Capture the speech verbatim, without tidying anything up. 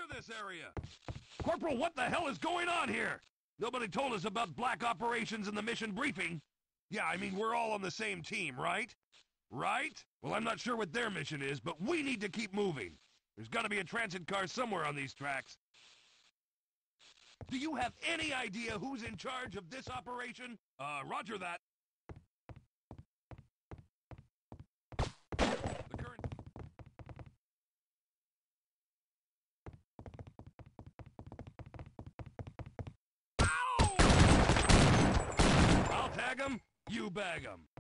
this area! Corporal, what the hell is going on here? Nobody told us about black operations in the mission briefing. Yeah, I mean, we're all on the same team, right? Right? Well, I'm not sure what their mission is, but we need to keep moving. There's gotta be a transit car somewhere on these tracks. Do you have any idea who's in charge of this operation? Uh, roger that. The current... Ow! I'll tag him, you bag him.